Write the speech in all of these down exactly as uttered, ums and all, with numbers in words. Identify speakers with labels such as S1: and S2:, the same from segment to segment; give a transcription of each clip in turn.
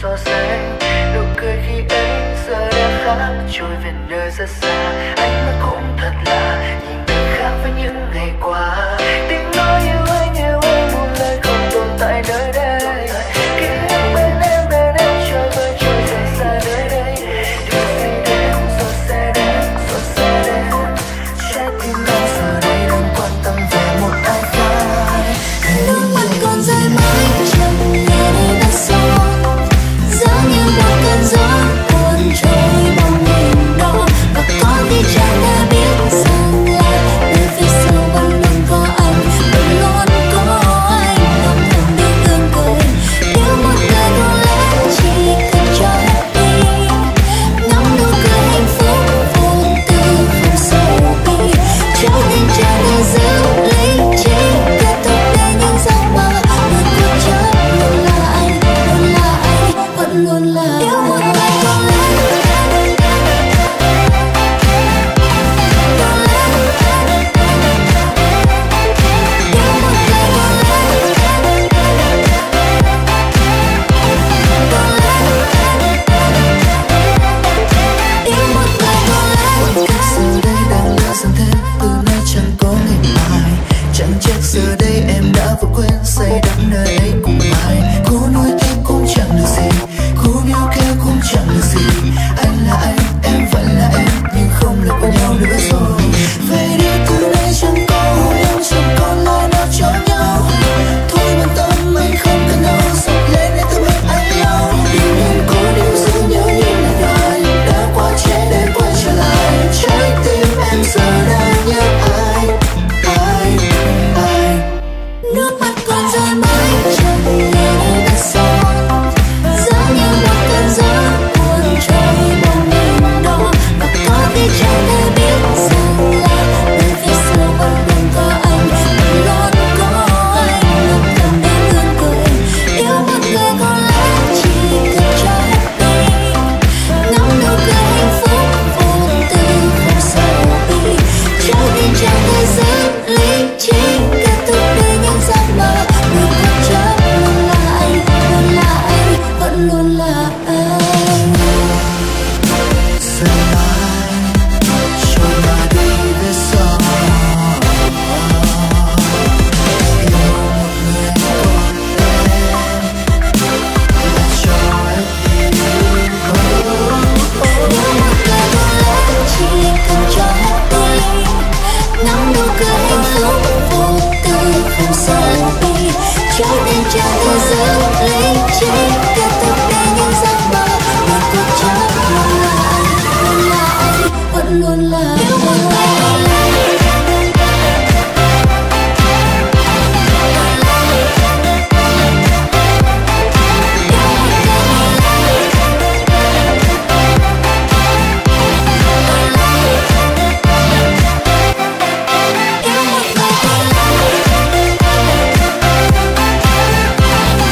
S1: so sánh. Nụ cười khi ấy giờ đã khác trôi về nơi rất xa. Ánh mắt cũng thật lạ, nhìn thật khác với những ngày qua. Tiếng nói yêu anh yêu anh một lời không tồn tại nơi đây. Khi em bên em bên em trôi vơi trôi dài xa nơi đây. Điều gì đến rồi sẽ đến rồi sẽ đến. Trái tim em giờ đây đang quan tâm về một ai khác.
S2: Nước mắt còn rơi mãi chẳng nghe đây đã gió, giống như một cơn gió cuốn trôi bóng hình đó. Và con đi chẳng đã biết rằng là nơi phía sau vẫn luôn có anh, vẫn luôn có anh âm thầm biết ương cười. Nếu một đời có lẽ chỉ cần cho happy, ngắm nụ cười hạnh phúc vô tư không sầu bi. Cho nên chẳng thể giữ lý trí, kết thúc để những giấc mơ. Người cố chấp luôn là anh, luôn là anh, vẫn luôn là yêu một ngày có lẽ.
S1: Giờ đây đang lỡ dần thêm từ nay chẳng có ngày mai. Chẳng chắc giờ đây em đã vượt quên say đắm nơi ấy cùng ai. Cố nuối tiếc cũng chẳng được gì, cố níu kéo cũng chẳng được gì. Anh là anh, em vẫn là em, nhưng không lại có nhau nữa rồi. Về đi từ đây chẳng có hôn nhau, chẳng còn lời nào cho nhau. Thôi quan tâm anh không cần đâu, dọc lên để tôi bên anh lâu. Đừng nên cố níu giữ nhớ như là đời đã qua trẻ để quay trở lại. Trái tim em giờ đang nhớ ai, ai, ai.
S2: Nước mắt còn rơi mãi chẳng nghe đây đã gió, giống như một cơn gió cuốn trôi bóng hình đó. Và có đi chẳng thể biết rằng là nơi phía sau vẫn luôn có anh, vẫn luôn có anh âm thầm để ương cười. Yêu một người có lẽ chỉ cần cho happy, ngắm nụ cười hạnh phúc vô tư không sầu bi. Cho nên chẳng thể giữ lý trí, kết thúc để những giấc mơ. Người cố chấp luôn là anh, luôn là anh, vẫn luôn là anh.
S1: Giờ ai cho ta đi về sau. Yêu một người còn em là cho em đi.
S2: Nếu một người có lẽ chỉ cần cho happy, ngắm nụ cười hạnh phúc vô tư không sầu bi. Cho nên chẳng thể giữ lý trí, kết thúc để những giấc mơ. Người cố chấp luôn là anh, luôn là anh, vẫn luôn là yêu một ngày có lẽ. Yêu một ngày có lẽ.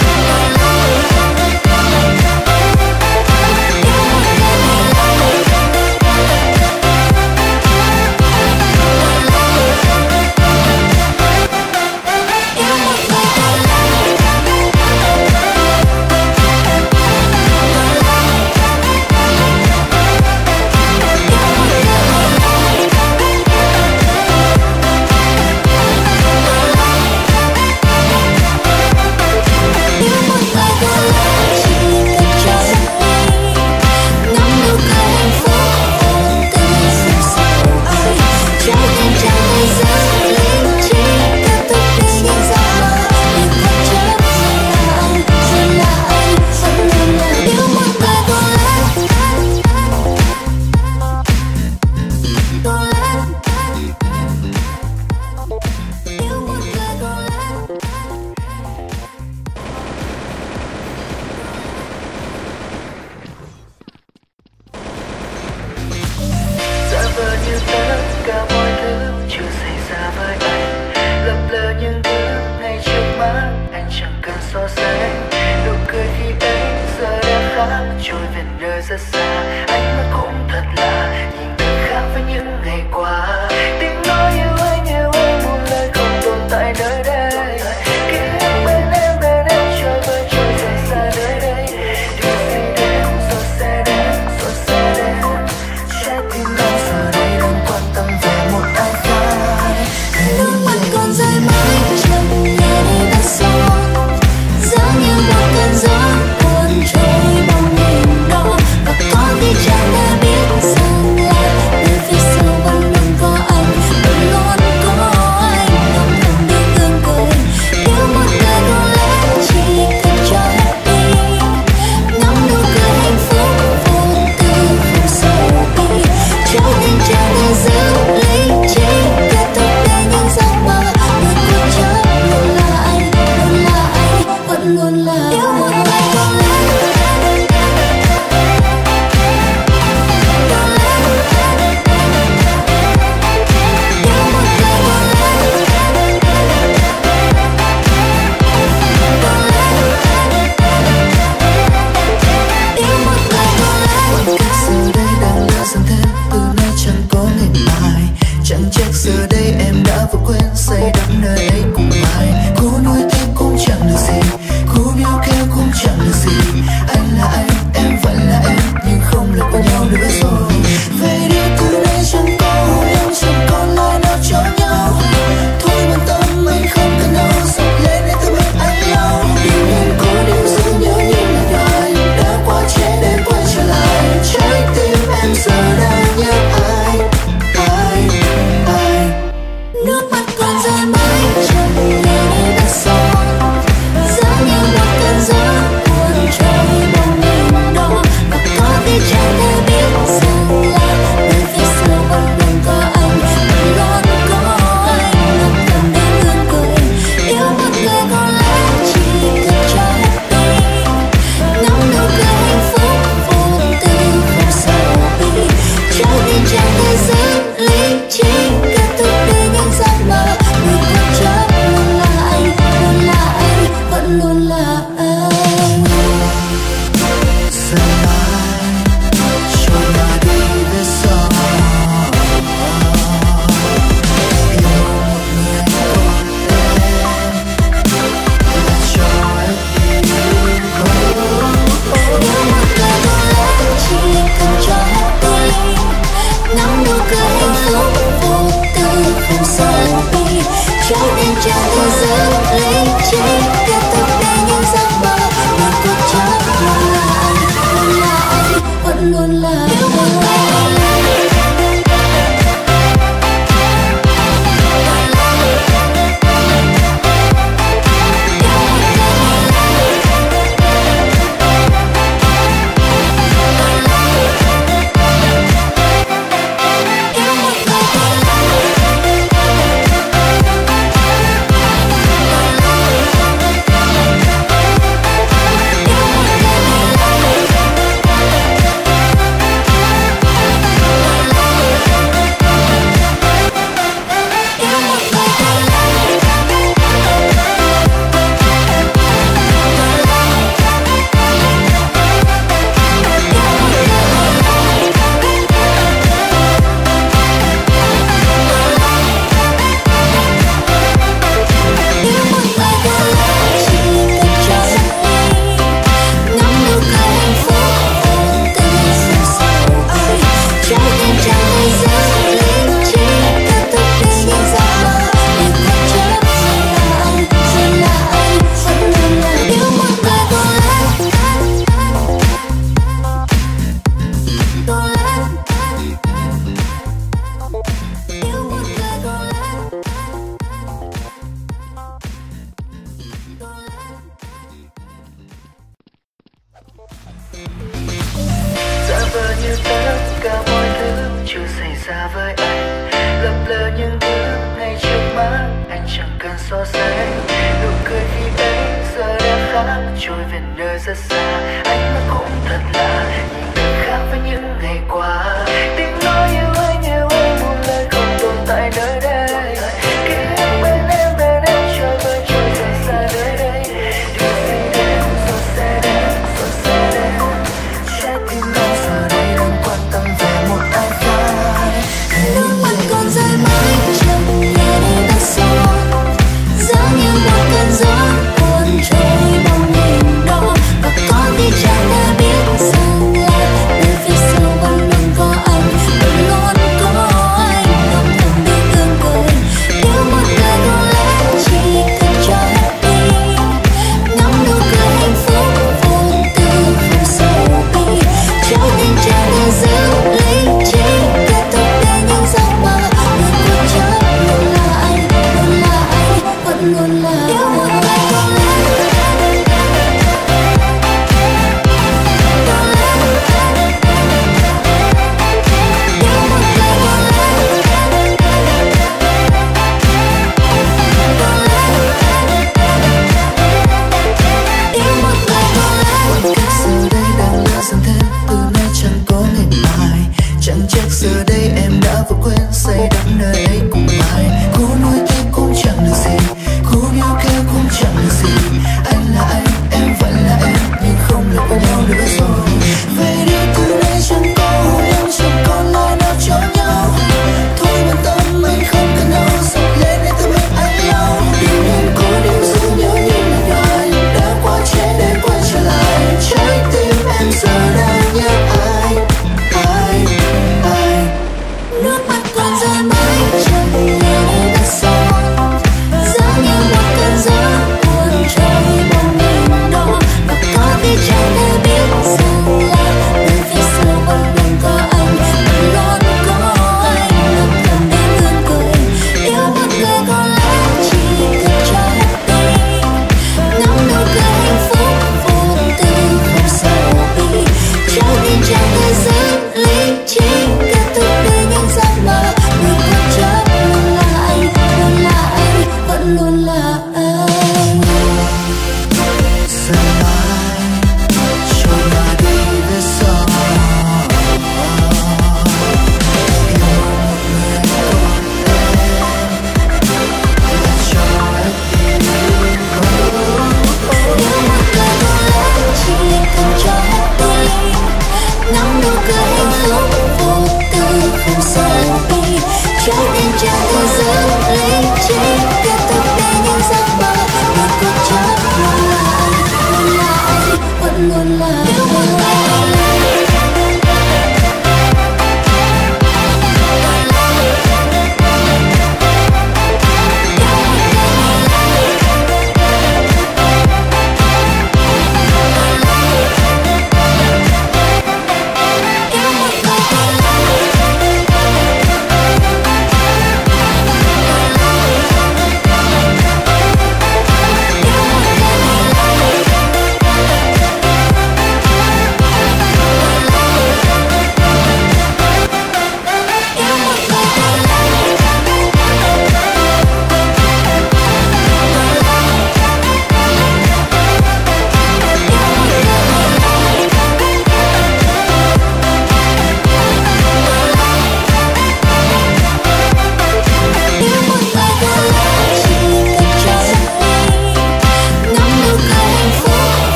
S2: thể giữ lý trí, kết thúc để những giấc mơ nhưng cố chấp luôn là anh, luôn là anh, vẫn luôn là anh.
S1: Giả vờ như tất cả mọi thứ chưa xảy ra với anh, lấp lờ những thứ ngay trước mắt anh chẳng cần so sánh. Nụ cười khi ấy giờ đã khác, trôi về nơi rất xa. Anh mắt cũng thật lạ, nhìn thật khác với những ngày qua. Tiếng nói yêu anh yêu anh một lời không tồn tại nơi đây. Khi em bên em bên em trôi vơi trôi dài xa nơi đây. Điều gì đến rồi sẽ đến rồi sẽ đến. Trái tim anh giờ đây đang quan tâm về một ai khác.
S2: Nước mắt còn rơi mãi trong nhà đi đã xót, giống như một cơn gió cuốn trôi bóng hình đó. Và có khi chẳng thể biết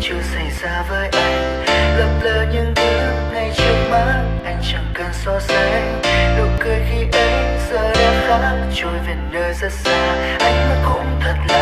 S1: chưa xảy ra với anh. Lập lờ những thứ ngay trước mắt anh chẳng cần so sánh. Nụ cười khi ấy giờ đã khác trôi về nơi rất xa. Anh mà cũng thật là